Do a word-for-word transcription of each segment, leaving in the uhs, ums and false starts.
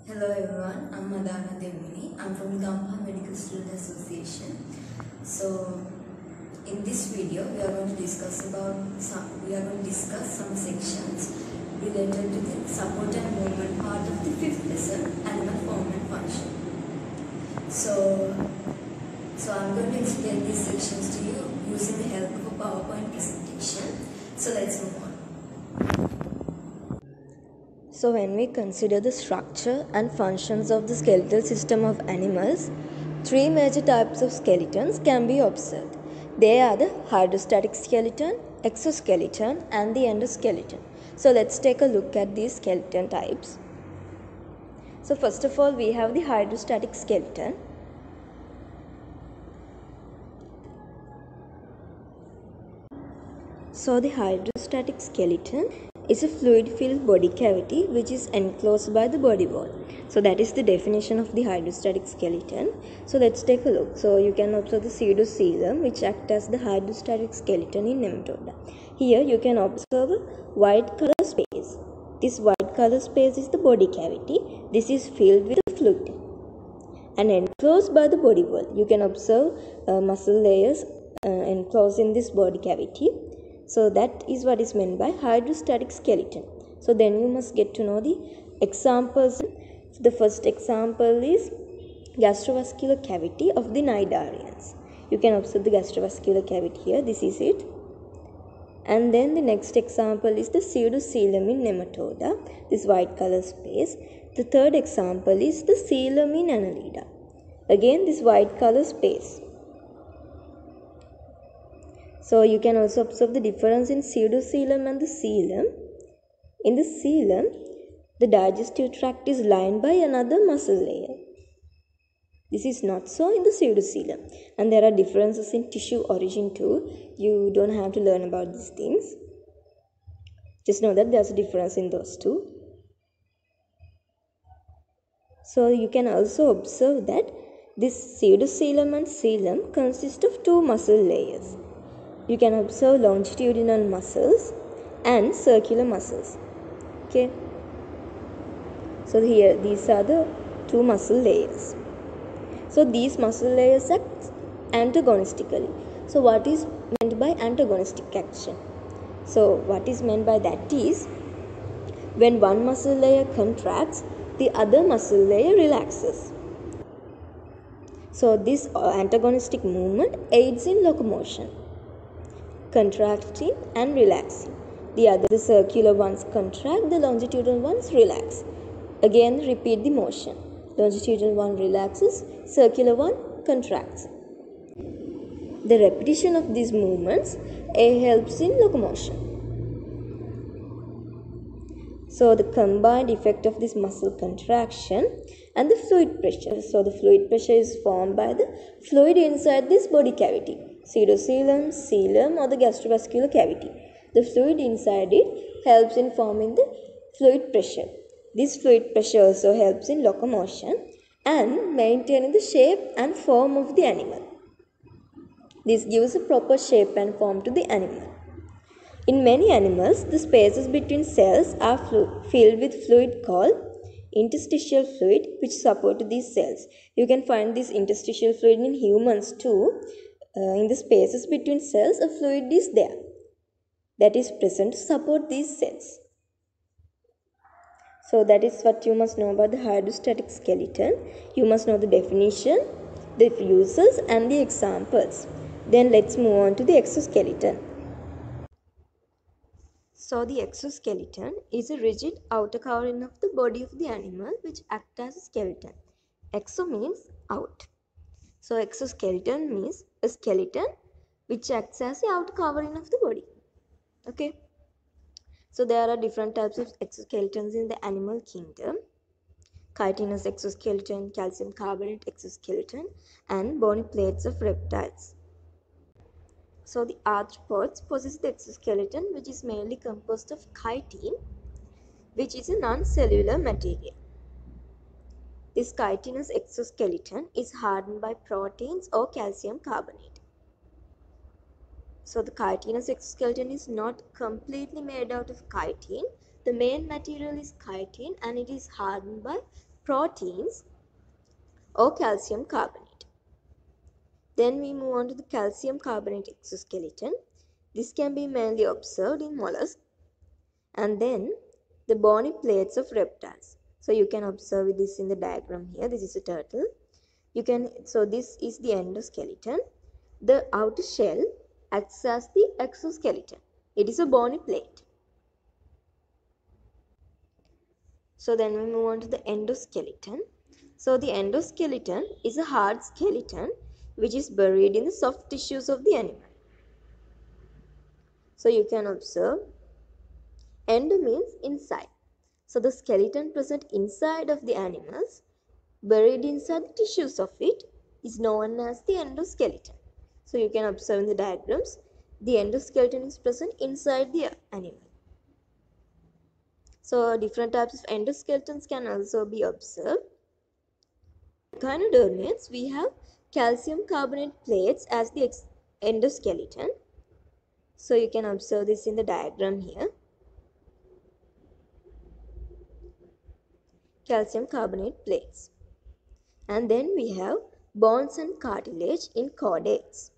Hello everyone, I'm Madana Devmini. I'm from Gampa Medical Student Association. So, in this video, we are going to discuss about some. We are going to discuss some sections related to the support and movement part of the fifth lesson, animal form and function. So, so I'm going to explain these sections to you using the help of a PowerPoint presentation. So let's move on. So when we consider the structure and functions of the skeletal system of animals, three major types of skeletons can be observed. They are the hydrostatic skeleton, exoskeleton, and the endoskeleton. So let's take a look at these skeleton types. So first of all, we have the hydrostatic skeleton. So the hydrostatic skeleton is a fluid-filled body cavity which is enclosed by the body wall. So that is the definition of the hydrostatic skeleton. So let's take a look. So you can observe the pseudocoelom which acts as the hydrostatic skeleton in nematoda. Here you can observe a white color space. This white color space is the body cavity. This is filled with fluid and enclosed by the body wall. You can observe uh, muscle layers uh, enclosed in this body cavity. So that is what is meant by hydrostatic skeleton. So then you must get to know the examples. The first example is gastrovascular cavity of the cnidarians. You can observe the gastrovascular cavity here. This is it. And then the next example is the pseudocoelom in nematoda, this white color space. The third example is the coelom in annelida. Again, this white color space. So you can also observe the difference in pseudocoelom and the coelom. In the coelom, the digestive tract is lined by another muscle layer. This is not so in the pseudocoelom. And there are differences in tissue origin too. You don't have to learn about these things. Just know that there's a difference in those two. So you can also observe that this pseudocoelom and coelom consist of two muscle layers. You can observe longitudinal muscles and circular muscles. Okay. So here these are the two muscle layers. So these muscle layers act antagonistically. So what is meant by antagonistic action? So what is meant by that is when one muscle layer contracts, the other muscle layer relaxes. So this antagonistic movement aids in locomotion, contracting and relaxing. The other circular ones contract, the longitudinal ones relax. Again repeat the motion. Longitudinal one relaxes, circular one contracts. The repetition of these movements A helps in locomotion. So the combined effect of this muscle contraction and the fluid pressure. So the fluid pressure is formed by the fluid inside this body cavity, pseudocoelom, coelom or the gastrovascular cavity. The fluid inside it helps in forming the fluid pressure. This fluid pressure also helps in locomotion and maintaining the shape and form of the animal. This gives a proper shape and form to the animal. In many animals, the spaces between cells are filled with fluid called interstitial fluid which support these cells. You can find this interstitial fluid in humans too. Uh, in the spaces between cells, a fluid is there that is present to support these cells. So that is what you must know about the hydrostatic skeleton. You must know the definition, the uses and the examples. Then let's move on to the exoskeleton. So the exoskeleton is a rigid outer covering of the body of the animal which acts as a skeleton. Exo means out. So exoskeleton means a skeleton which acts as the outer covering of the body. Okay. So there are different types of exoskeletons in the animal kingdom. Chitinous exoskeleton, calcium carbonate exoskeleton, and bony plates of reptiles. So the arthropods possess the exoskeleton which is mainly composed of chitin, which is a non-cellular material. This chitinous exoskeleton is hardened by proteins or calcium carbonate. So the chitinous exoskeleton is not completely made out of chitin. The main material is chitin and it is hardened by proteins or calcium carbonate. Then we move on to the calcium carbonate exoskeleton. This can be mainly observed in mollusks. And then the bony plates of reptiles. So you can observe this in the diagram here. This is a turtle. You can, so this is the endoskeleton. The outer shell acts as the exoskeleton. It is a bony plate. So then we move on to the endoskeleton. So the endoskeleton is a hard skeleton which is buried in the soft tissues of the animal. So you can observe endo means inside. So the skeleton present inside of the animals, buried inside the tissues of it, is known as the endoskeleton. So you can observe in the diagrams, the endoskeleton is present inside the animal. So different types of endoskeletons can also be observed. Echinodermates, we have calcium carbonate plates as the endoskeleton. So you can observe this in the diagram here. Calcium carbonate plates. And then we have bones and cartilage in chordates.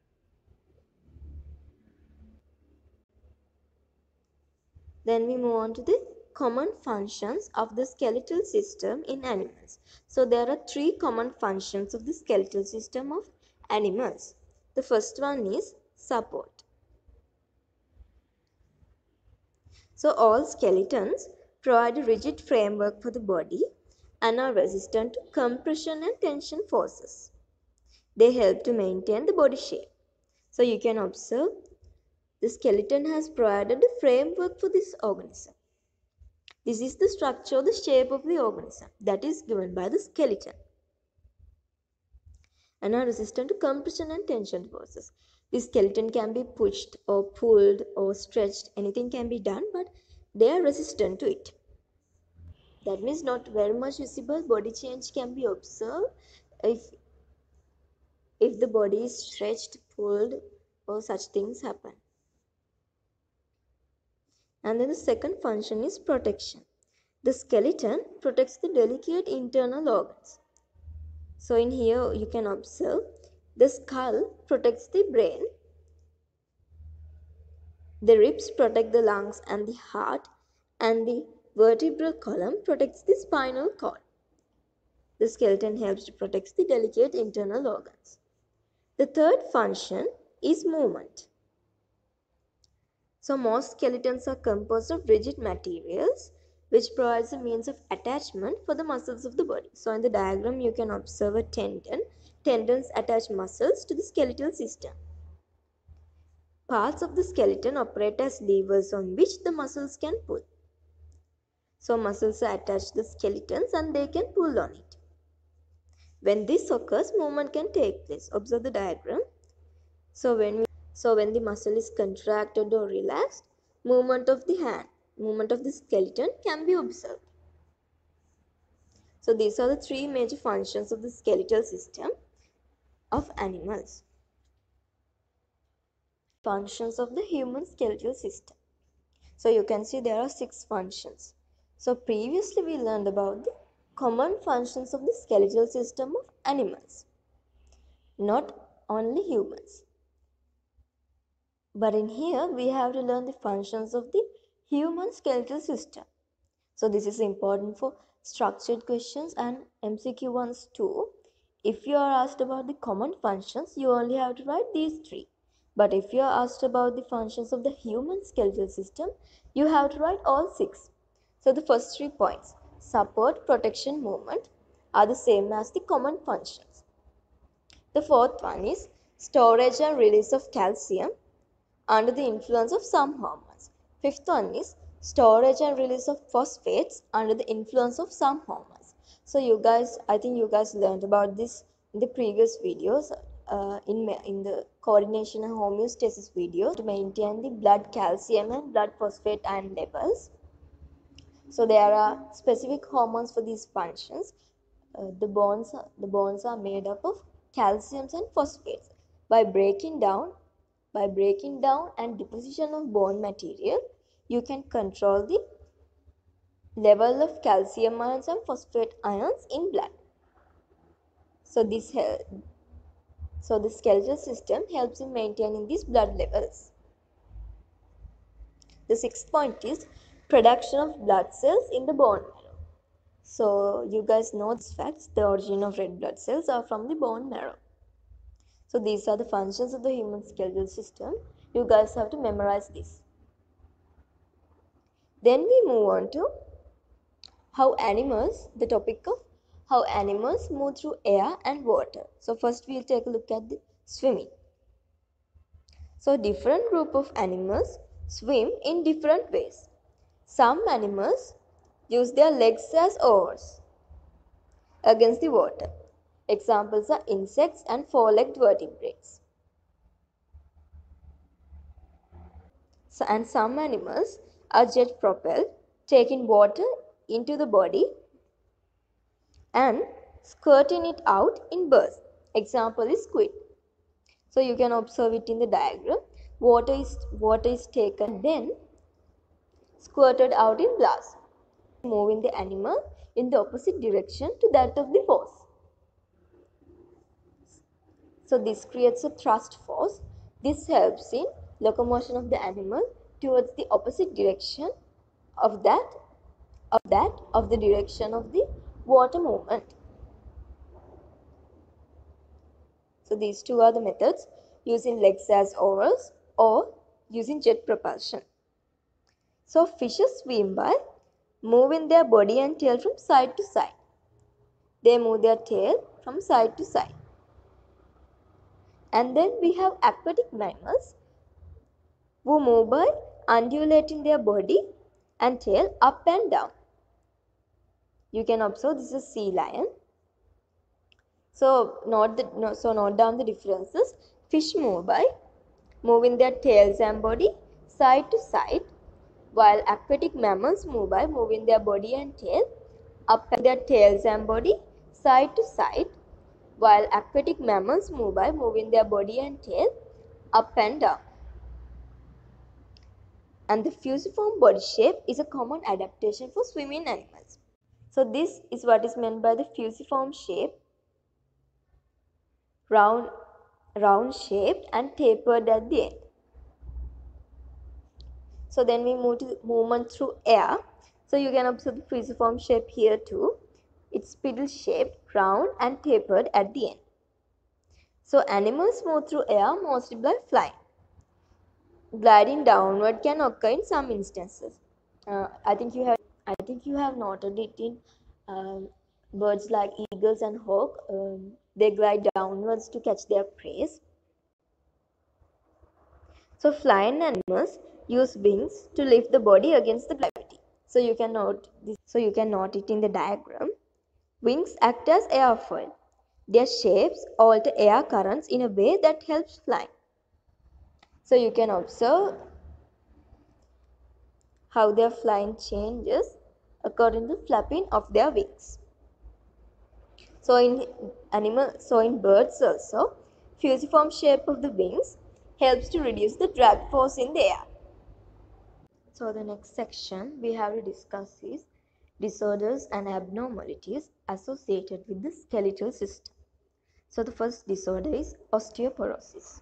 Then we move on to the common functions of the skeletal system in animals. So there are three common functions of the skeletal system of animals. The first one is support. So all skeletons provide a rigid framework for the body and are resistant to compression and tension forces. They help to maintain the body shape. So you can observe the skeleton has provided a framework for this organism. This is the structure, the shape of the organism that is given by the skeleton and are resistant to compression and tension forces. The skeleton can be pushed or pulled or stretched, anything can be done, but they are resistant to it. That means not very much visible body change can be observed if, if the body is stretched, pulled, or such things happen. And then the second function is protection. The skeleton protects the delicate internal organs. So in here you can observe the skull protects the brain, the ribs protect the lungs and the heart, and the vertebral column protects the spinal cord. The skeleton helps to protect the delicate internal organs. The third function is movement. So most skeletons are composed of rigid materials which provides a means of attachment for the muscles of the body. So in the diagram you can observe a tendon. Tendons attach muscles to the skeletal system. Parts of the skeleton operate as levers on which the muscles can pull. So muscles are attached to the skeletons and they can pull on it. When this occurs, movement can take place. Observe the diagram. So when we, so when the muscle is contracted or relaxed, movement of the hand, movement of the skeleton can be observed. So these are the three major functions of the skeletal system of animals. Functions of the human skeletal system. So you can see there are six functions. So previously we learned about the common functions of the skeletal system of animals, not only humans. But in here we have to learn the functions of the human skeletal system. So this is important for structured questions and M C Q ones too. If you are asked about the common functions, you only have to write these three. But if you are asked about the functions of the human skeletal system, you have to write all six. So the first three points, support, protection, movement, are the same as the common functions. The fourth one is storage and release of calcium under the influence of some hormones. Fifth one is storage and release of phosphates under the influence of some hormones. So you guys, I think you guys learned about this in the previous videos, uh, in, in the coordination and homeostasis video, to maintain the blood calcium and blood phosphate ion levels. So there are specific hormones for these functions. Uh, the bonds, the bonds are made up of calciums and phosphates. By breaking down By breaking down and deposition of bone material, you can control the level of calcium ions and phosphate ions in blood. So this hel- so the skeletal system helps in maintaining these blood levels. The sixth point is production of blood cells in the bone marrow. So you guys know these facts. The origin of red blood cells are from the bone marrow. So these are the functions of the human skeletal system. You guys have to memorize this. Then we move on to how animals, the topic of how animals move through air and water. So first we'll take a look at the swimming. So different group of animals swim in different ways. Some animals use their legs as oars against the water. Examples are insects and four-legged vertebrates. So, and some animals are jet propelled, taking water into the body and squirting it out in bursts. Example is squid. So you can observe it in the diagram. Water is, water is taken then squirted out in blast, moving the animal in the opposite direction to that of the force. So this creates a thrust force. This helps in locomotion of the animal towards the opposite direction of that of that of the direction of the water movement. So these two are the methods, using legs as oars or using jet propulsion. So fishes swim by moving their body and tail from side to side. They move their tail from side to side. And then we have aquatic mammals who move by undulating their body and tail up and down. You can observe this is sea lion. So note the no, so note down the differences. Fish move by moving their tails and body side to side, while aquatic mammals move by moving their body and tail up and their tails and body side to side, while aquatic mammals move by moving their body and tail up and down. And the fusiform body shape is a common adaptation for swimming animals. So this is what is meant by the fusiform shape, round, round shaped and tapered at the end. So then we move to the movement through air. So you can observe the fusiform shape here too. It's spindle shaped, round and tapered at the end. So animals move through air mostly by flying. Gliding downward can occur in some instances. Uh, I think you have I think you have noted it in um, birds like eagles and hawk. Um, they glide downwards to catch their prey. So flying animals use wings to lift the body against the gravity. So you can note this. So you can note it in the diagram. Wings act as airfoil. Their shapes alter air currents in a way that helps flying. So you can observe how their flying changes according to the flapping of their wings. So in animal, so in birds also, fusiform shape of the wings helps to reduce the drag force in the air. So the next section we have to discuss is disorders and abnormalities associated with the skeletal system. So the first disorder is osteoporosis.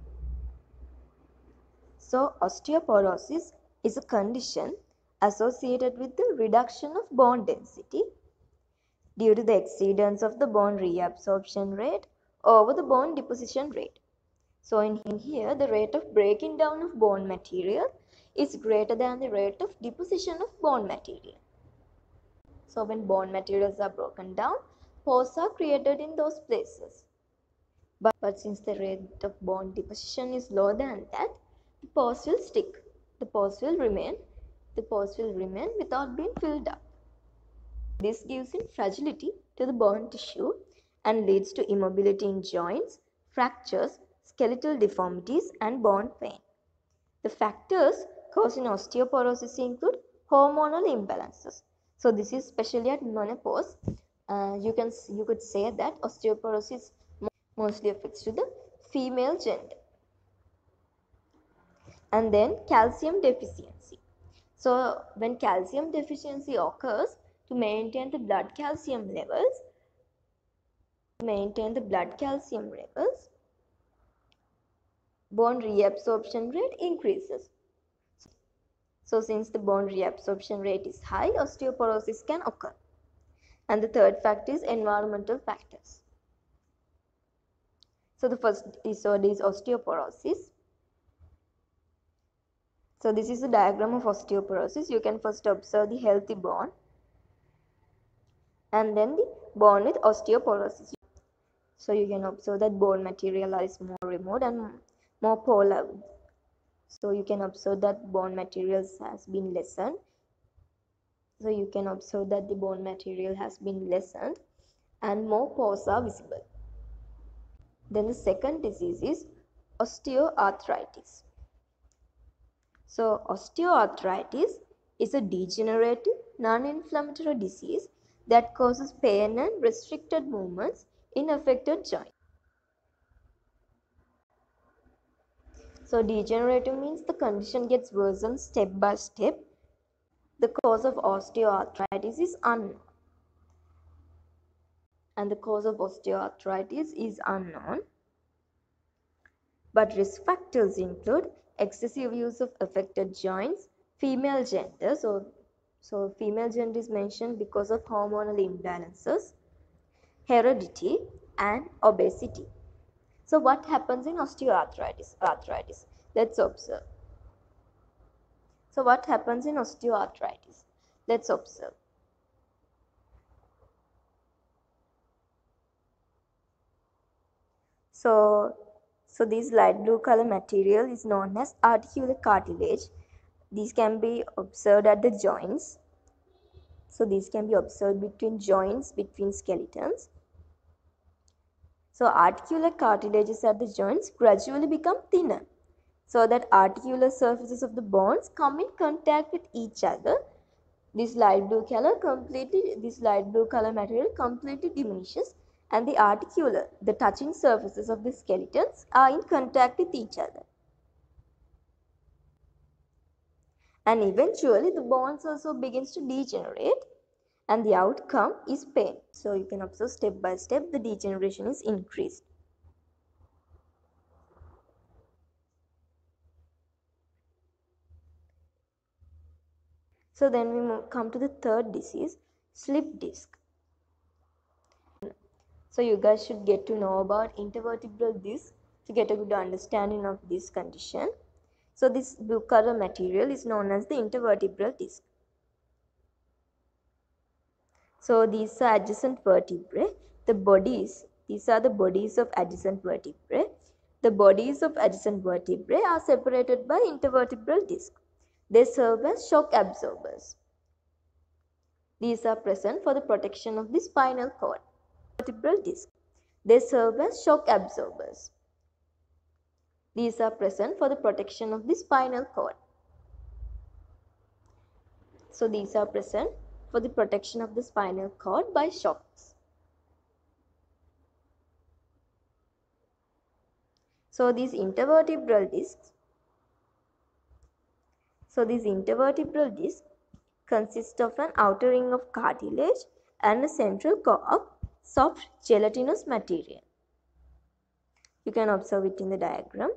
So osteoporosis is a condition associated with the reduction of bone density due to the exceedance of the bone reabsorption rate over the bone deposition rate. So in, in here, the rate of breaking down of bone material is greater than the rate of deposition of bone material. So when bone materials are broken down, pores are created in those places. But, but since the rate of bone deposition is lower than that, the pores will stick. The pores will remain. The pores will remain without being filled up. This gives in fragility to the bone tissue and leads to immobility in joints, fractures, skeletal deformities, and bone pain. The factors causing osteoporosis include hormonal imbalances. So this is especially at menopause. Uh, you can you could say that osteoporosis mostly affects to the female gender. And then calcium deficiency. So when calcium deficiency occurs, to maintain the blood calcium levels, to maintain the blood calcium levels, bone reabsorption rate increases. So since the bone reabsorption rate is high, osteoporosis can occur. And the third factor is environmental factors. So the first disorder is osteoporosis. So this is the diagram of osteoporosis. You can first observe the healthy bone and then the bone with osteoporosis. So you can observe that bone material is more removed and more polar. So you can observe that bone materials has been lessened. So you can observe that the bone material has been lessened and more pores are visible. Then the second disease is osteoarthritis. So osteoarthritis is a degenerative, non-inflammatory disease that causes pain and restricted movements in affected joints. So degenerative means the condition gets worsened step by step. The cause of osteoarthritis is unknown. And the cause of osteoarthritis is unknown. But risk factors include excessive use of affected joints, female gender, so, so female gender is mentioned because of hormonal imbalances, heredity, and obesity. So what happens in osteoarthritis? Arthritis. Let's observe. So what happens in osteoarthritis? Let's observe. So, so this light blue color material is known as articular cartilage. These can be observed at the joints. So these can be observed between joints, between skeletons. So articular cartilages at the joints gradually become thinner, so that articular surfaces of the bones come in contact with each other. This light blue color completely, this light blue color material completely diminishes, and the articular, the touching surfaces of the skeletons are in contact with each other. And eventually the bones also begins to degenerate, and the outcome is pain. So you can observe step by step the degeneration is increased. So then we move, come to the third disease, slip disc. So you guys should get to know about intervertebral disc to get a good understanding of this condition. So this blue color material is known as the intervertebral disc. So these are adjacent vertebrae. The bodies, these are the bodies of adjacent vertebrae. The bodies of adjacent vertebrae are separated by intervertebral disc. They serve as shock absorbers. These are present for the protection of the spinal cord. Vertebral disc. They serve as shock absorbers. These are present for the protection of the spinal cord. So these are present for the protection of the spinal cord by shocks. So these intervertebral discs, so these intervertebral discs consist of an outer ring of cartilage and a central core of soft gelatinous material. You can observe it in the diagram.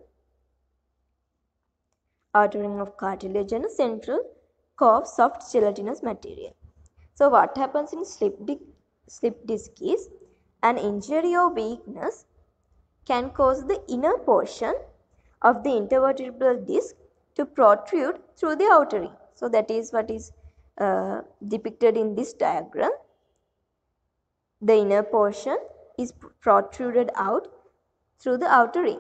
Outer ring of cartilage and a central core of soft gelatinous material. So what happens in slip disc, slip disc is an injury or weakness can cause the inner portion of the intervertebral disc to protrude through the outer ring. So that is what is uh, depicted in this diagram. The inner portion is protruded out through the outer ring.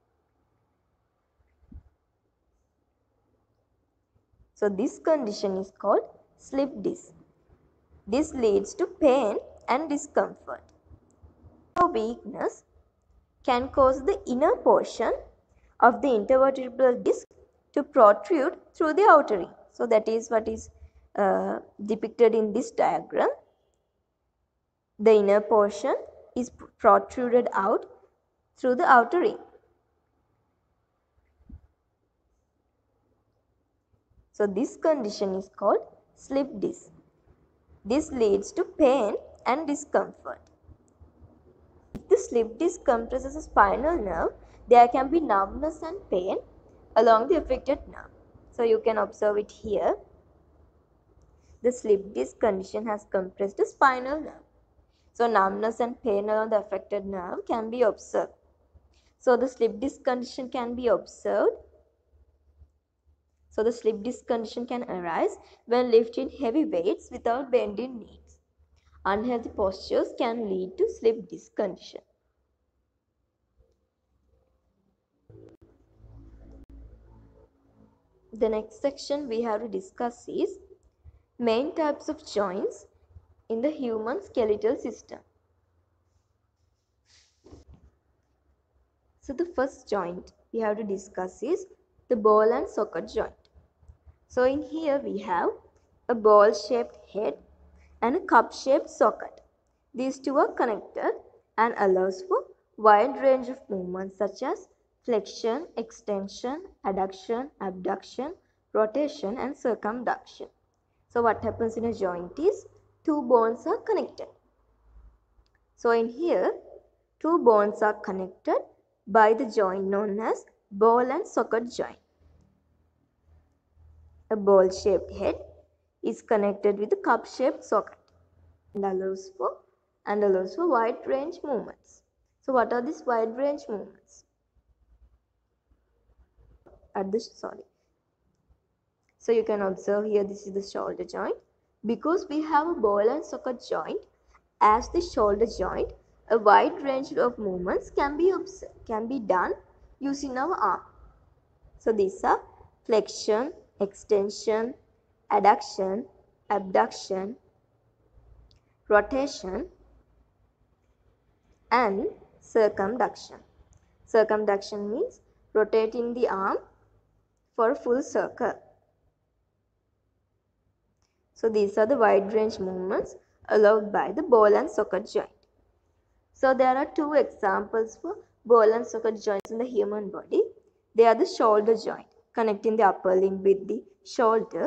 So this condition is called slip disc. This leads to pain and discomfort. Or weakness can cause the inner portion of the intervertebral disc to protrude through the outer ring. So that is what is uh, depicted in this diagram. The inner portion is protruded out through the outer ring. So this condition is called slip disc. This leads to pain and discomfort. If the slip disc compresses a spinal nerve, there can be numbness and pain along the affected nerve. So you can observe it here. The slip disc condition has compressed the spinal nerve. So numbness and pain along the affected nerve can be observed. So the slip disc condition can be observed. So the slip disc condition can arise when lifting heavy weights without bending knees. Unhealthy postures can lead to slip disc condition. The next section we have to discuss is main types of joints in the human skeletal system. So the first joint we have to discuss is the ball and socket joint. So in here we have a ball shaped head and a cup shaped socket. These two are connected and allows for wide range of movements such as flexion, extension, adduction, abduction, rotation and circumduction. So what happens in a joint is two bones are connected. So in here two bones are connected by the joint known as ball and socket joint. A ball shaped head is connected with a cup shaped socket and allows for and allows for wide range movements. So what are these wide range movements? At the sorry. So you can observe here this is the shoulder joint. Because we have a ball and socket joint as the shoulder joint, a wide range of movements can be observed, can be done using our arm. So these are flexion, extension, adduction, abduction, rotation and circumduction. Circumduction means rotating the arm for a full circle. So these are the wide range movements allowed by the ball and socket joint. So there are two examples for ball and socket joints in the human body. They are the shoulder joint, connecting the upper limb with the shoulder,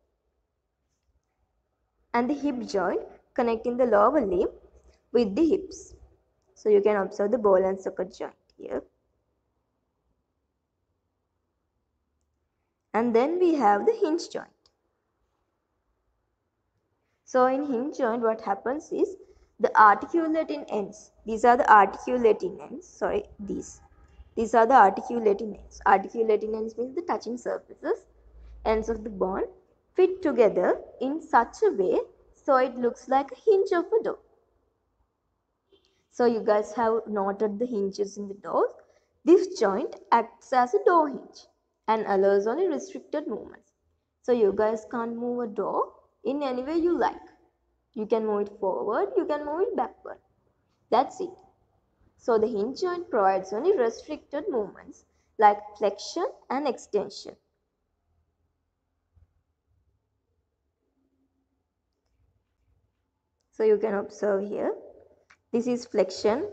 and the hip joint, connecting the lower limb with the hips. So you can observe the ball and socket joint here. And then we have the hinge joint. So in hinge joint what happens is the articulating ends. These are the articulating ends. Sorry, these. These are the articulating ends. Articulating ends means the touching surfaces. Ends of the bone fit together in such a way so it looks like a hinge of a door. So you guys have noted the hinges in the doors. This joint acts as a door hinge and allows only restricted movements. So you guys can't move a door in any way you like. You can move it forward, you can move it backward. That's it. So the hinge joint provides only restricted movements like flexion and extension. So you can observe here. This is flexion.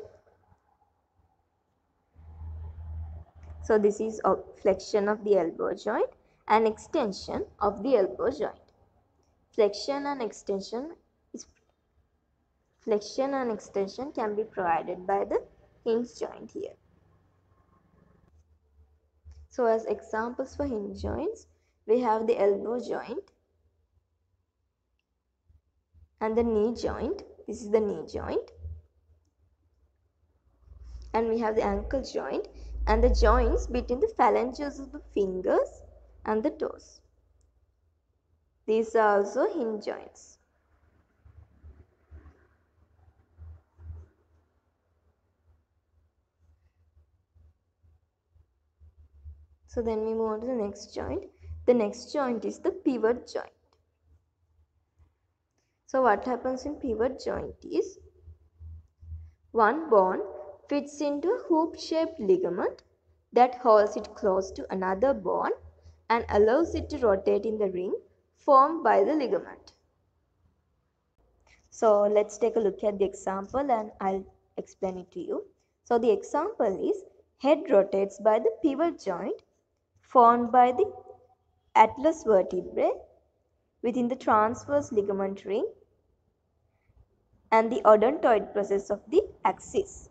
So this is a flexion of the elbow joint and extension of the elbow joint. Flexion and extension is flexion and extension can be provided by the hinge joint here. So as examples for hinge joints, we have the elbow joint and the knee joint. This is the knee joint. And we have the ankle joint and the joints between the phalanges of the fingers and the toes. These are also hinge joints. So then we move on to the next joint. The next joint is the pivot joint. So what happens in pivot joint is one bone fits into a hoop-shaped ligament that holds it close to another bone and allows it to rotate in the ring formed by the ligament. So let's take a look at the example and I'll explain it to you. So the example is head rotates by the pivot joint formed by the atlas vertebrae within the transverse ligament ring and the odontoid process of the axis.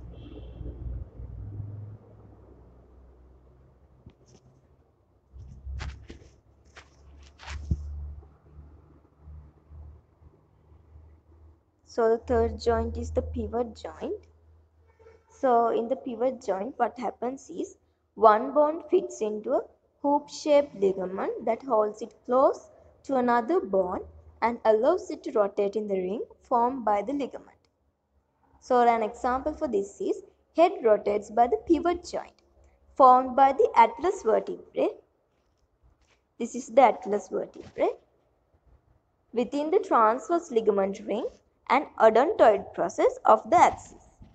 So the third joint is the pivot joint. So in the pivot joint, what happens is one bone fits into a hoop-shaped ligament that holds it close to another bone and allows it to rotate in the ring formed by the ligament. So an example for this is head rotates by the pivot joint formed by the atlas vertebrae. This is the atlas vertebrae within the transverse ligament ring and odontoid process of the axis.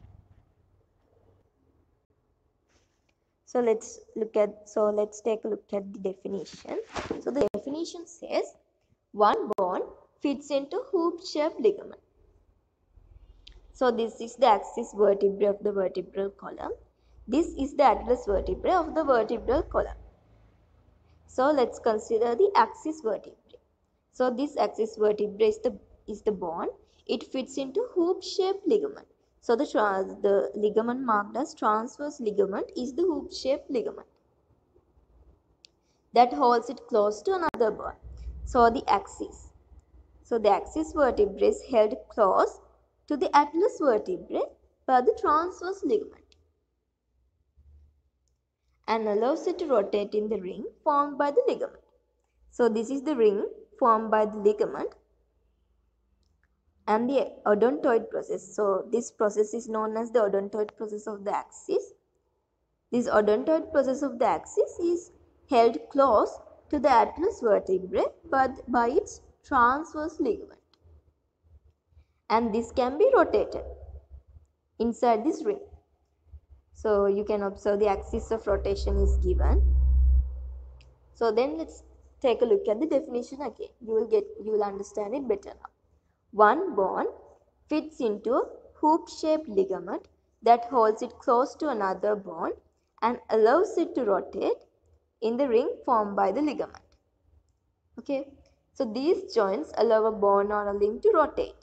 So let's look at, so let's take a look at the definition. So the definition says one bone fits into hoop-shaped ligament. So this is the axis vertebrae of the vertebral column. This is the atlas vertebrae of the vertebral column. So let's consider the axis vertebrae. So this axis vertebrae is the, is the bone. It fits into hoop-shaped ligament. So the, the ligament marked as transverse ligament is the hoop-shaped ligament that holds it close to another bone. So the axis. So the axis vertebrae is held close to the atlas vertebrae by the transverse ligament and allows it to rotate in the ring formed by the ligament. So this is the ring formed by the ligament and the odontoid process. So this process is known as the odontoid process of the axis. This odontoid process of the axis is held close to the atlas vertebrae but by its transverse ligament. And this can be rotated inside this ring. So you can observe the axis of rotation is given. So then let's take a look at the definition again. You will get, you will understand it better now. One bone fits into a hoop-shaped ligament that holds it close to another bone and allows it to rotate in the ring formed by the ligament. Okay, so these joints allow a bone or a limb to rotate.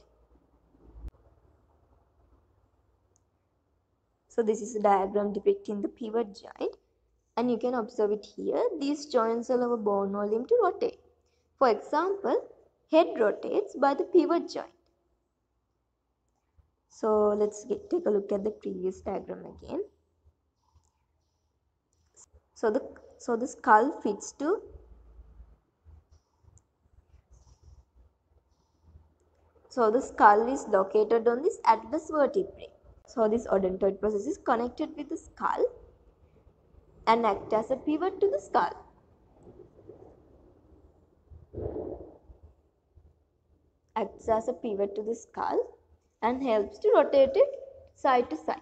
So this is a diagram depicting the pivot joint and you can observe it here. These joints allow a bone or limb to rotate. For example, head rotates by the pivot joint. So let's get, take a look at the previous diagram again. So the, so the skull fits to So the skull is located on this atlas vertebrae. So this odontoid process is connected with the skull and act as a pivot to the skull. Acts as a pivot to the skull and helps to rotate it side to side.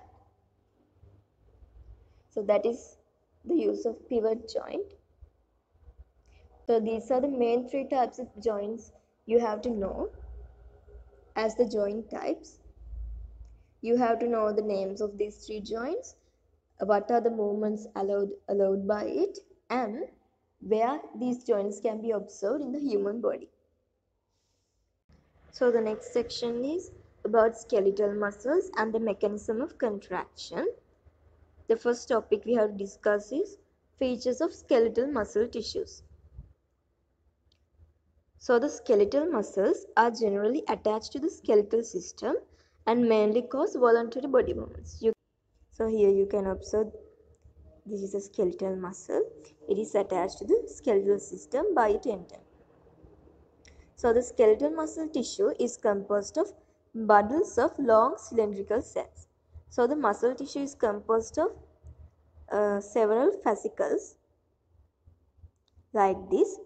So that is the use of pivot joint. So these are the main three types of joints you have to know as the joint types. You have to know the names of these three joints, what are the movements allowed, allowed by it, and where these joints can be observed in the human body. So the next section is about skeletal muscles and the mechanism of contraction. The first topic we have discussed is features of skeletal muscle tissues. So the skeletal muscles are generally attached to the skeletal system and mainly cause voluntary body movements. You, so here you can observe this is a skeletal muscle. It is attached to the skeletal system by a tendon. So the skeletal muscle tissue is composed of bundles of long cylindrical cells. So the muscle tissue is composed of uh, several fascicles like this.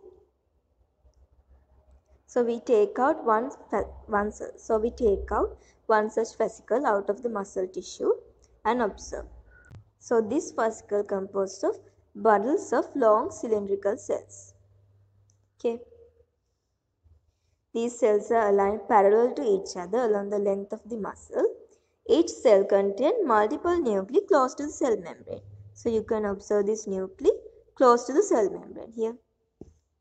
So we take out one, one so we take out one such fascicle out of the muscle tissue and observe. So this fascicle composed of bundles of long cylindrical cells. Okay. These cells are aligned parallel to each other along the length of the muscle. Each cell contains multiple nuclei close to the cell membrane. So you can observe this nuclei close to the cell membrane here.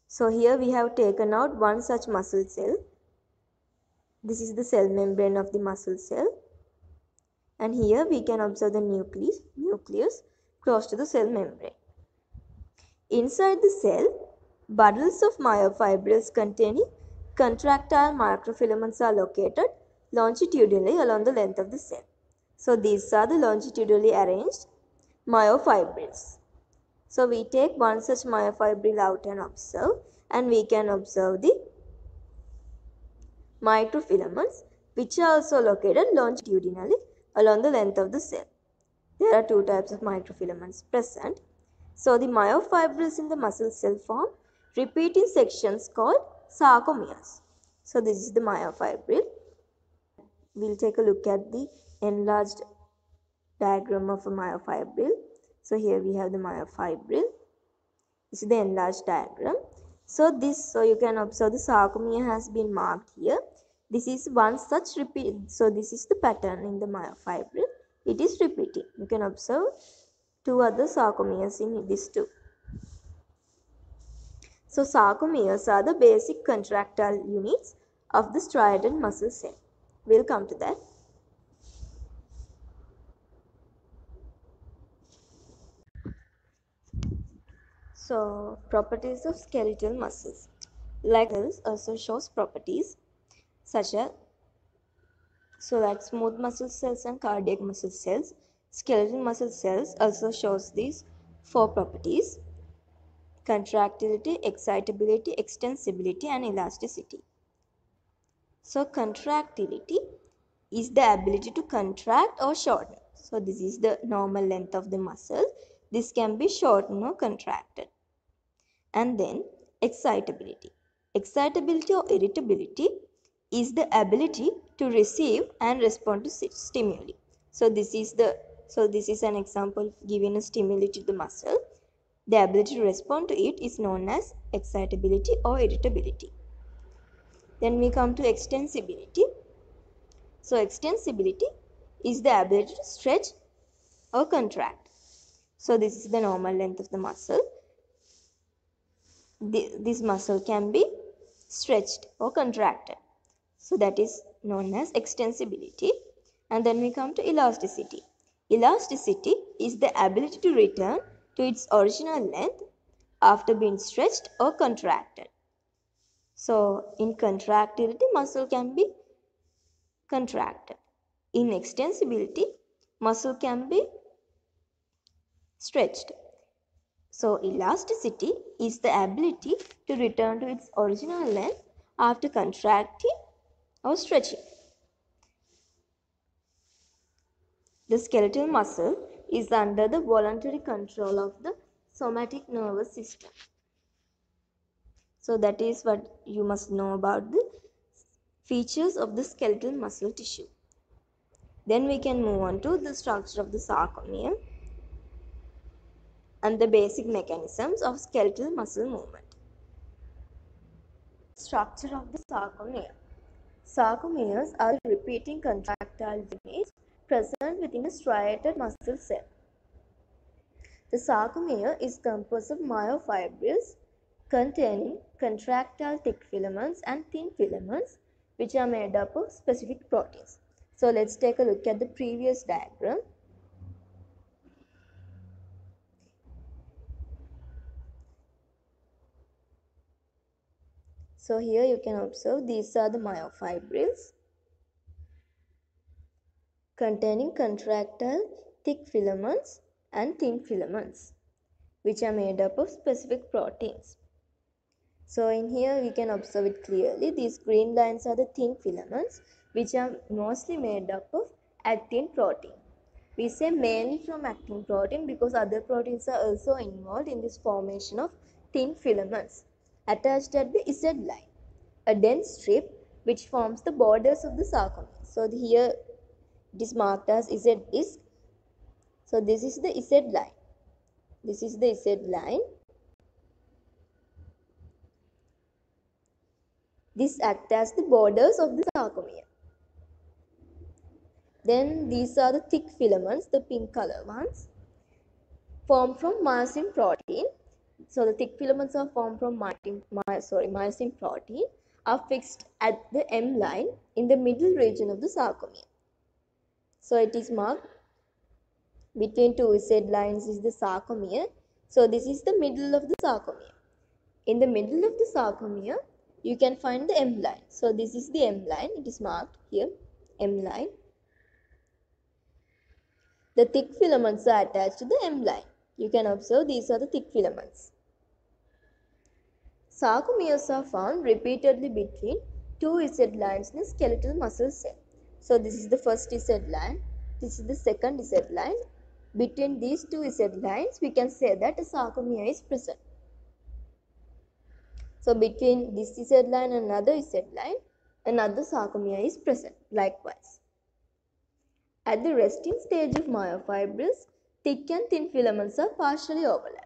So here we have taken out one such muscle cell. This is the cell membrane of the muscle cell. And here we can observe the nucleus, nucleus close to the cell membrane. Inside the cell, bundles of myofibrils containing contractile microfilaments are located longitudinally along the length of the cell. So these are the longitudinally arranged myofibrils. So we take one such myofibril out and observe, and we can observe the microfilaments which are also located longitudinally along the length of the cell. There are two types of microfilaments present. So the myofibrils in the muscle cell form repeating sections called sarcomeres. So this is the myofibril. We'll take a look at the enlarged diagram of a myofibril. So here we have the myofibril. This is the enlarged diagram. So this, so you can observe the sarcomere has been marked here. This is one such repeat. So this is the pattern in the myofibril. It is repeating. You can observe two other sarcomeres in this too. So sarcomeres are the basic contractile units of the striated muscle cell. We'll come to that. So properties of skeletal muscles. Like this also shows properties such as, so that smooth muscle cells and cardiac muscle cells. Skeletal muscle cells also shows these four properties: contractility, excitability, extensibility, and elasticity. So contractility is the ability to contract or shorten. So this is the normal length of the muscle. This can be shortened or contracted. And then excitability. Excitability or irritability is the ability to receive and respond to stimuli. So this is the so this is an example giving a stimuli to the muscle. The ability to respond to it is known as excitability or irritability. Then we come to extensibility. So extensibility is the ability to stretch or contract. So this is the normal length of the muscle. This muscle can be stretched or contracted. So that is known as extensibility. And then we come to elasticity. Elasticity is the ability to return to its original length after being stretched or contracted. So in contractility, muscle can be contracted. In extensibility, muscle can be stretched. So elasticity is the ability to return to its original length after contracting or stretching. The skeletal muscle is under the voluntary control of the somatic nervous system. So that is what you must know about the features of the skeletal muscle tissue. Then we can move on to the structure of the sarcomere and the basic mechanisms of skeletal muscle movement. Structure of the sarcomere. Sarcomeres are repeating contractile units present within a striated muscle cell. The sarcomere is composed of myofibrils containing contractile thick filaments and thin filaments which are made up of specific proteins. So let's take a look at the previous diagram. So here you can observe these are the myofibrils containing contractile thick filaments and thin filaments which are made up of specific proteins. So in here we can observe it clearly. These green lines are the thin filaments which are mostly made up of actin protein. We say mainly from actin protein because other proteins are also involved in this formation of thin filaments attached at the Z line, a dense strip which forms the borders of the sarcomere. So here it is marked as Z disc. So this is the Z line. This is the Z line. This acts as the borders of the sarcomere. Then these are the thick filaments, the pink color ones, formed from myosin protein. So the thick filaments are formed from myosin, my, sorry, myosin protein are fixed at the M line in the middle region of the sarcomere. So it is marked between two Z lines is the sarcomere. So this is the middle of the sarcomere. In the middle of the sarcomere, you can find the M line. So this is the M line. It is marked here, M line. The thick filaments are attached to the M line. You can observe these are the thick filaments. Sarcomeres are found repeatedly between two Z lines in a skeletal muscle cell. So this is the first Z line. This is the second Z line. Between these two Z lines, we can say that a sarcomere is present. So between this Z line and another Z line, another sarcomere is present likewise. At the resting stage of myofibrils, thick and thin filaments are partially overlapped.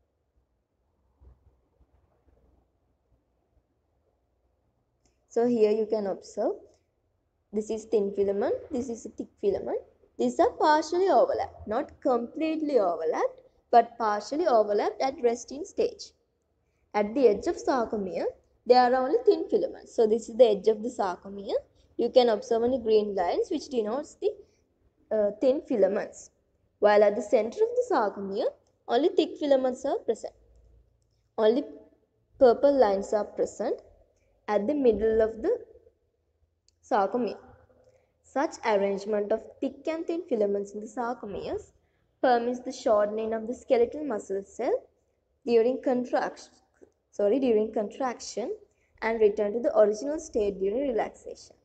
So here you can observe, this is thin filament, this is a thick filament. These are partially overlapped, not completely overlapped, but partially overlapped at resting stage. At the edge of sarcomere, there are only thin filaments. So this is the edge of the sarcomere. You can observe any green lines which denotes the uh, thin filaments. While at the center of the sarcomere, only thick filaments are present. Only purple lines are present at the middle of the sarcomere. Such arrangement of thick and thin filaments in the sarcomeres permits the shortening of the skeletal muscle cell during contraction, sorry, during contraction and return to the original state during relaxation.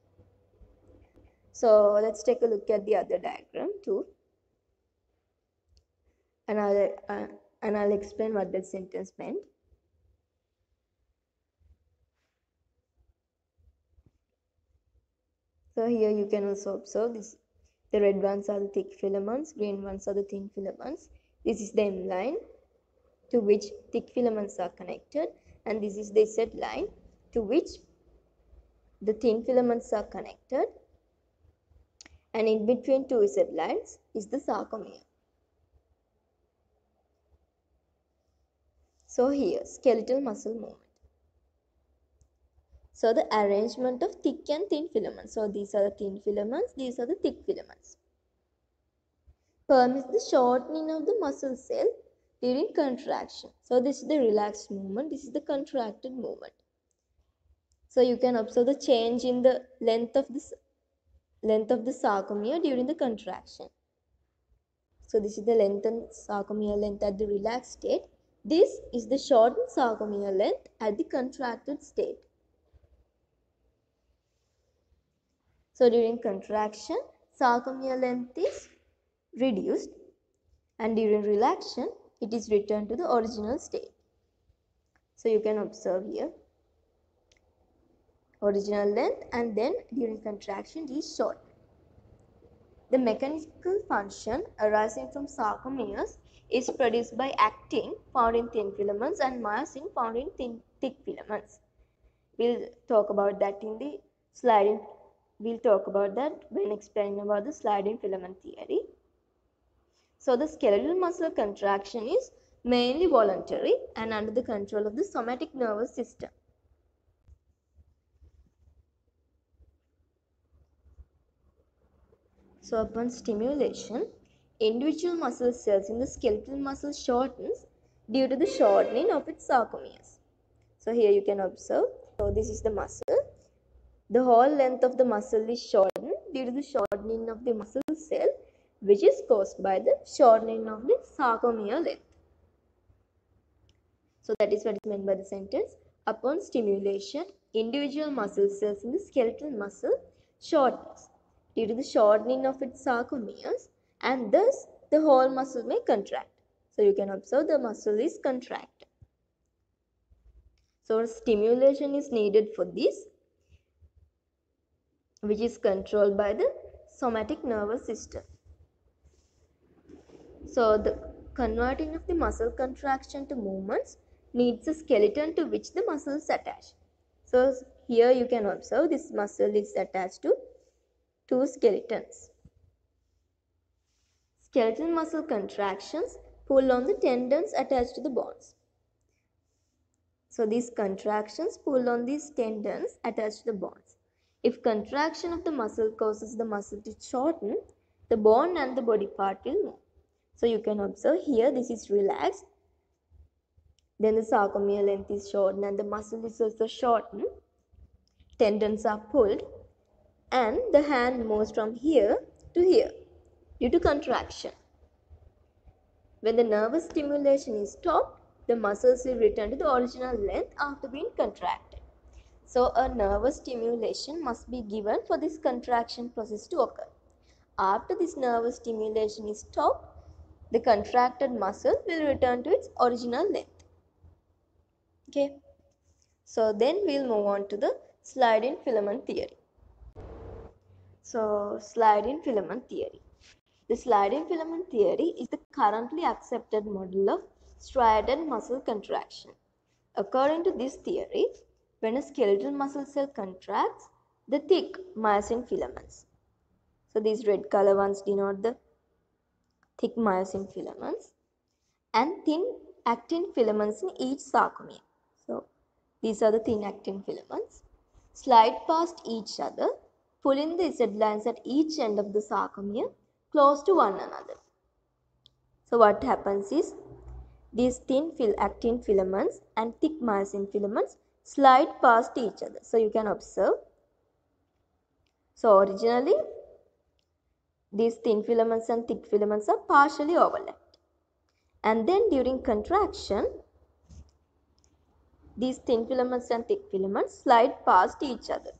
So let's take a look at the other diagram too, and I'll, uh, and I'll explain what that sentence meant. So here you can also observe this. The red ones are the thick filaments, green ones are the thin filaments. This is the M line to which thick filaments are connected, and this is the Z line to which the thin filaments are connected, and in between two Z lines is the sarcomere. So here, skeletal muscle movement. So the arrangement of thick and thin filaments. So these are the thin filaments, these are the thick filaments. Permits the shortening of the muscle cell during contraction. So this is the relaxed movement, this is the contracted movement. So you can observe the change in the length of this length of the sarcomere during the contraction. So this is the lengthened sarcomere length at the relaxed state. This is the shortened sarcomere length at the contracted state. So during contraction, sarcomere length is reduced, and during relaxation, it is returned to the original state. So you can observe here, original length, and then during contraction, it is shortened. The mechanical function arising from sarcomeres is produced by actin found in thin filaments and myosin found in thin, thick filaments. We'll talk about that in the sliding. We'll talk about that when explaining about the sliding filament theory. So the skeletal muscle contraction is mainly voluntary and under the control of the somatic nervous system. So upon stimulation, individual muscle cells in the skeletal muscle shortens due to the shortening of its sarcomeres. So here you can observe, so this is the muscle. The whole length of the muscle is shortened due to the shortening of the muscle cell, which is caused by the shortening of the sarcomere length. So that is what is meant by the sentence. Upon stimulation, individual muscle cells in the skeletal muscle shortens due to the shortening of its sarcomeres, and thus the whole muscle may contract. So you can observe the muscle is contracted. So stimulation is needed for this, which is controlled by the somatic nervous system. So the converting of the muscle contraction to movements needs a skeleton to which the muscle is attached. So here you can observe this muscle is attached to two skeletons. Skeletal muscle contractions pull on the tendons attached to the bones. So these contractions pull on these tendons attached to the bones. If contraction of the muscle causes the muscle to shorten, the bone and the body part will move. So you can observe here, this is relaxed. Then the sarcomere length is shortened and the muscle is also shortened. Tendons are pulled and the hand moves from here to here due to contraction. When the nervous stimulation is stopped, the muscles will return to the original length after being contracted. So a nervous stimulation must be given for this contraction process to occur. After this nervous stimulation is stopped, the contracted muscle will return to its original length. Okay. So then we'll move on to the slide-in filament theory. So slide-in filament theory. The slide-in filament theory is the currently accepted model of striated muscle contraction. According to this theory, when a skeletal muscle cell contracts, the thick myosin filaments. So these red color ones denote the thick myosin filaments and thin actin filaments in each sarcomere. So these are the thin actin filaments. Slide past each other, pulling the Z lines at each end of the sarcomere close to one another. So what happens is, these thin actin filaments and thick myosin filaments slide past each other. So you can observe. So originally, these thin filaments and thick filaments are partially overlapped. And then during contraction, these thin filaments and thick filaments slide past each other.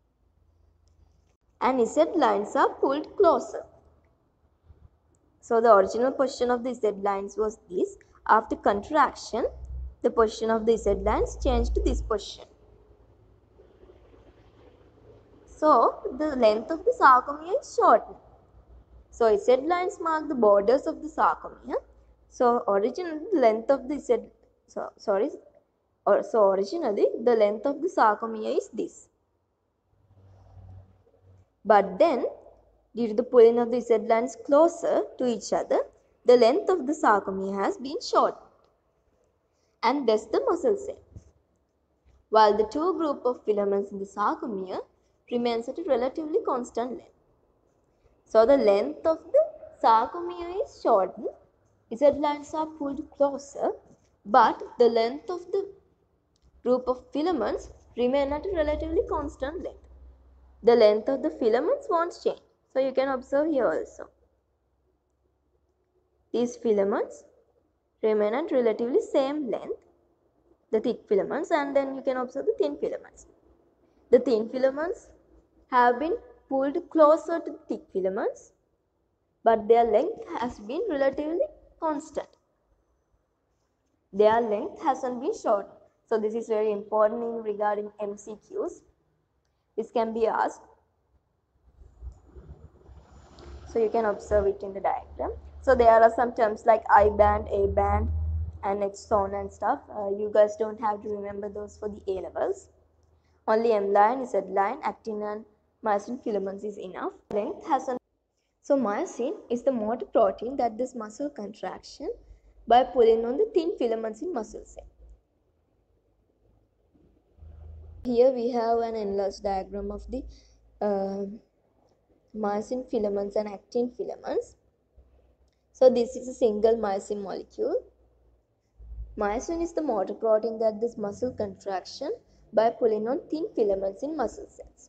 And Z lines are pulled closer. So the original position of the Z lines was this. After contraction, the position of the Z lines changed to this position. So the length of the sarcomere is shortened. So Z lines mark the borders of the sarcomere. So originally the length of the Z, so, sorry, or so originally the length of the sarcomere is this. But then, due to the pulling of the Z lines closer to each other, the length of the sarcomere has been shortened, and thus the muscle cell. While the two group of filaments in the sarcomere remains at a relatively constant length. So the length of the sarcomere is shortened, Z lines are pulled closer, but the length of the group of filaments remain at a relatively constant length. The length of the filaments won't change. So you can observe here also. These filaments remain at relatively same length, the thick filaments, and then you can observe the thin filaments. The thin filaments have been pulled closer to the thick filaments, but their length has been relatively constant. Their length hasn't been shortened. So this is very important in regarding M C Qs. This can be asked. So you can observe it in the diagram. So there are some terms like I band, A band, and exon and stuff. Uh, you guys don't have to remember those for the A levels. Only M line, Z line, actin and myosin filaments is enough. Length has an so myosin is the motor protein that does muscle contraction by pulling on the thin filaments in muscle cell. Here we have an enlarged diagram of the uh, myosin filaments and actin filaments. So this is a single myosin molecule. Myosin is the motor protein that does muscle contraction by pulling on thin filaments in muscle cells.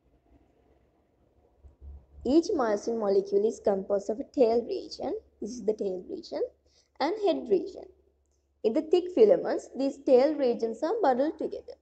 Each myosin molecule is composed of a tail region, this is the tail region, and head region. In the thick filaments, these tail regions are bundled together.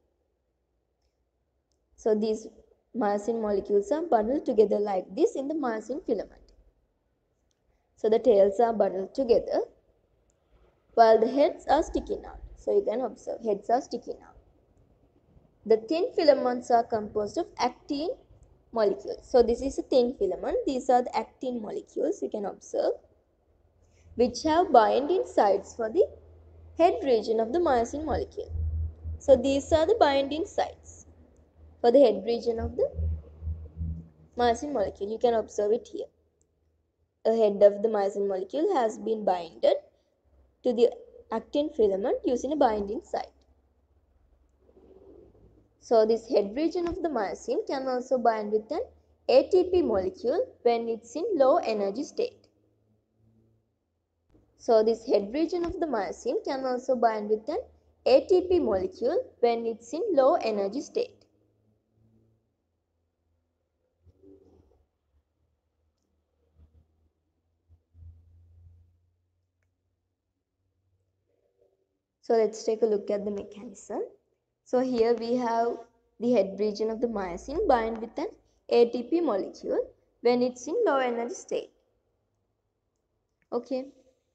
So these myosin molecules are bundled together like this in the myosin filament. So the tails are bundled together while the heads are sticking out. So you can observe heads are sticking out. The thin filaments are composed of actin molecules. So this is a thin filament. These are the actin molecules you can observe, which have binding sites for the head region of the myosin molecule. So these are the binding sites for the head region of the myosin molecule. You can observe it here. A head of the myosin molecule has been binded to the actin filament using a binding site. So this head region of the myosin can also bind with an A T P molecule when it's in low energy state. So this head region of the myosin can also bind with an A T P molecule when it's in low energy state. So let's take a look at the mechanism. So here we have the head region of the myosin bind with an A T P molecule when it's in low energy state. Okay.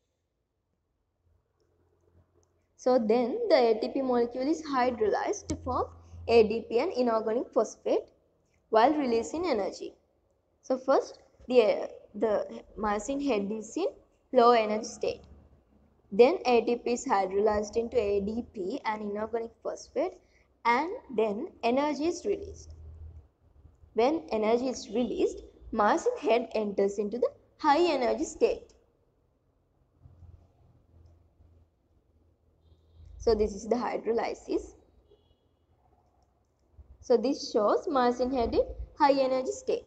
So then the A T P molecule is hydrolyzed to form A D P and inorganic phosphate while releasing energy. So first the, the myosin head is in low energy state. Then A T P is hydrolyzed into A D P and inorganic phosphate, and then energy is released. When energy is released, myosin head enters into the high energy state. So this is the hydrolysis. So this shows myosin head in high energy state.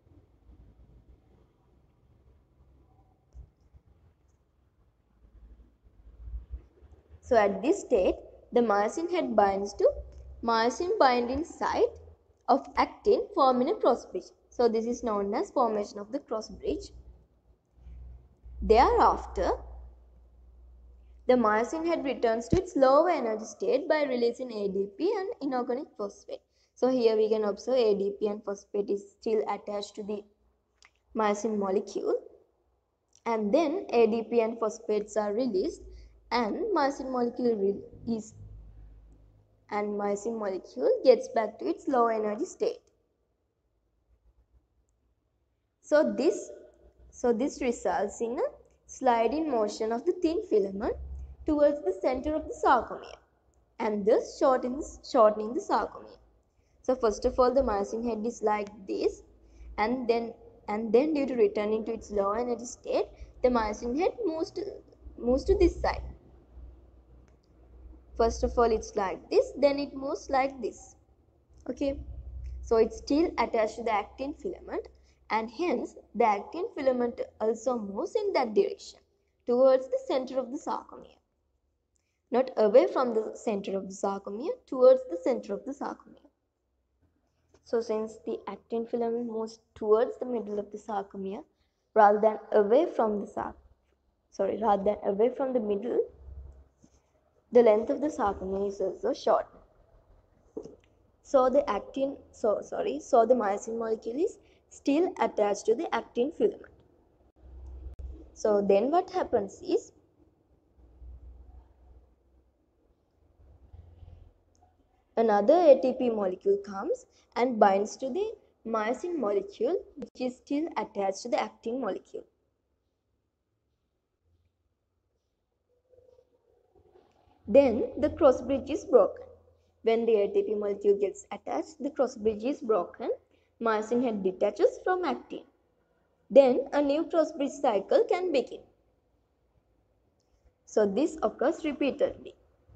So at this state, the myosin head binds to myosin binding site of actin forming a cross bridge. So this is known as formation of the cross bridge. Thereafter, the myosin head returns to its lower energy state by releasing A D P and inorganic phosphate. So here we can observe A D P and phosphate is still attached to the myosin molecule, and then A D P and phosphates are released and myosin molecule is and myosin molecule gets back to its low energy state. So this, so this results in a sliding motion of the thin filament towards the center of the sarcomere and thus shortening, shortening the sarcomere. So first of all, the myosin head is like this, and then and then due to returning to its low energy state, the myosin head moves to, moves to this side. First of all, it's like this, then it moves like this. Okay, so it's still attached to the actin filament, and hence the actin filament also moves in that direction towards the center of the sarcomere, not away from the center of the sarcomere, towards the center of the sarcomere. So since the actin filament moves towards the middle of the sarcomere rather than away from the sarc sorry rather than away from the middle, the length of the sarcomere is also short. So the actin, so sorry, so the myosin molecule is still attached to the actin filament. So then what happens is, another A T P molecule comes and binds to the myosin molecule, which is still attached to the actin molecule. Then the cross bridge is broken. When the A T P molecule gets attached, the cross bridge is broken. Myosin head detaches from actin. Then a new cross bridge cycle can begin. So this occurs repeatedly.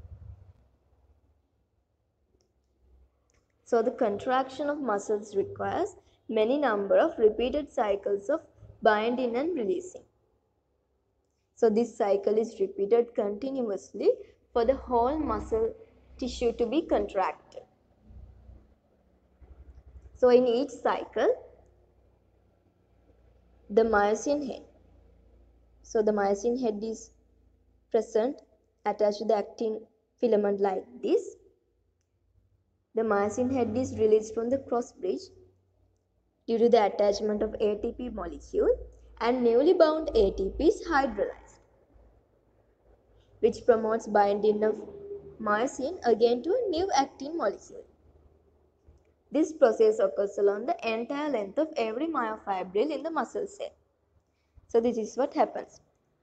So the contraction of muscles requires many number of repeated cycles of binding and releasing. So this cycle is repeated continuously for the whole muscle tissue to be contracted. So in each cycle, the myosin head, so the myosin head is present attached to the actin filament like this. The myosin head is released from the cross bridge due to the attachment of A T P molecule, and newly bound A T P is hydrolyzed, which promotes binding of myosin again to a new actin molecule. This process occurs along the entire length of every myofibril in the muscle cell. So this is what happens.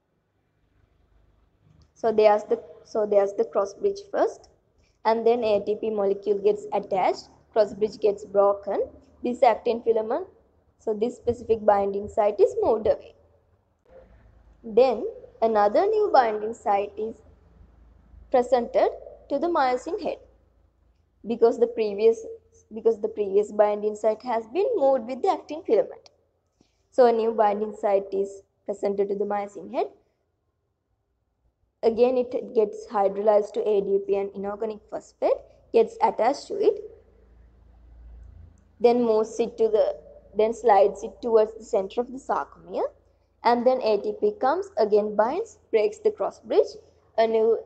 So there's the so there's the cross bridge first, and then A T P molecule gets attached, cross bridge gets broken, this actin filament, so this specific binding site is moved away. Then another new binding site is presented to the myosin head. because the previous because the previous binding site has been moved with the actin filament. So a new binding site is presented to the myosin head. Again, it gets hydrolyzed to A D P and inorganic phosphate, gets attached to it, then moves it to the, then slides it towards the center of the sarcomere, and then A T P comes, again binds, breaks the cross bridge, a new,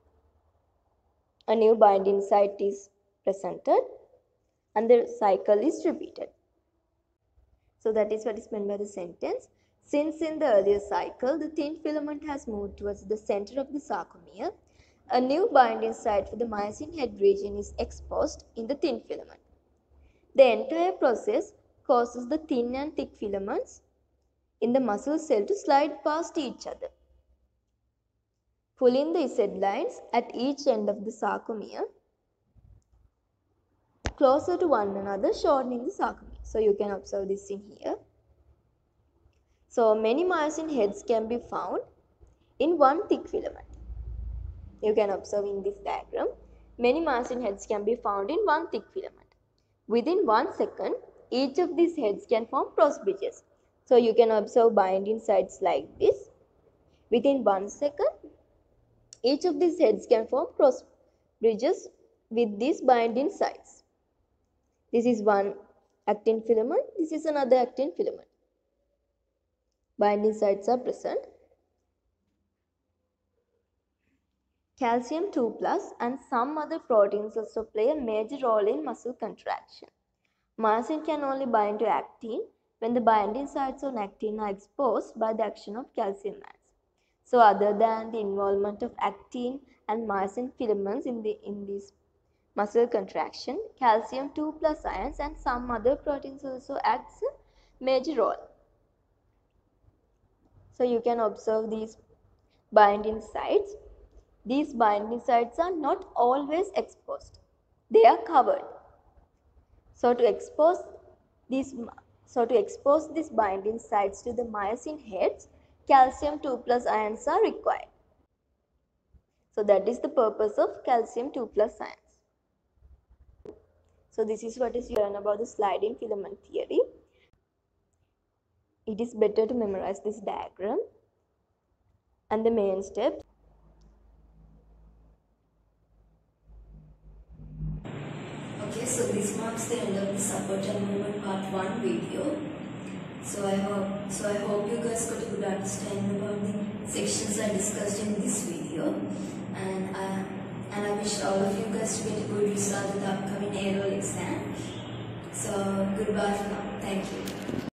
a new binding site is presented, and the cycle is repeated. So that is what is meant by the sentence. Since in the earlier cycle, the thin filament has moved towards the center of the sarcomere, a new binding site for the myosin head region is exposed in the thin filament. The entire process causes the thin and thick filaments in the muscle cell to slide past each other, pulling the Z lines at each end of the sarcomere closer to one another, shortening the sarcomere. So you can observe this in here. So many myosin heads can be found in one thick filament. You can observe in this diagram, many myosin heads can be found in one thick filament. Within one second, each of these heads can form cross bridges. So you can observe binding sites like this. Within one second, each of these heads can form cross bridges with these binding sites. This is one actin filament, this is another actin filament. Binding sites are present. Calcium two plus and some other proteins also play a major role in muscle contraction. Myosin can only bind to actin when the binding sites on actin are exposed by the action of calcium ions. So other than the involvement of actin and myosin filaments in, the, in this muscle contraction, calcium two plus ions and some other proteins also acts a major role. So you can observe these binding sites. These binding sites are not always exposed. They are covered. So to expose these, so to expose these binding sites to the myosin heads, calcium two plus ions are required. So that is the purpose of calcium two plus ions. So this is what is you learn about the sliding filament theory. It is better to memorize this diagram and the main steps. Okay, so this marks the end of the support and movement part one video. So I hope so I hope you guys got a good understanding about the sections I discussed in this video, and I and I wish all of you guys to get a good result in the upcoming A R O L exam. So goodbye for now. Thank you.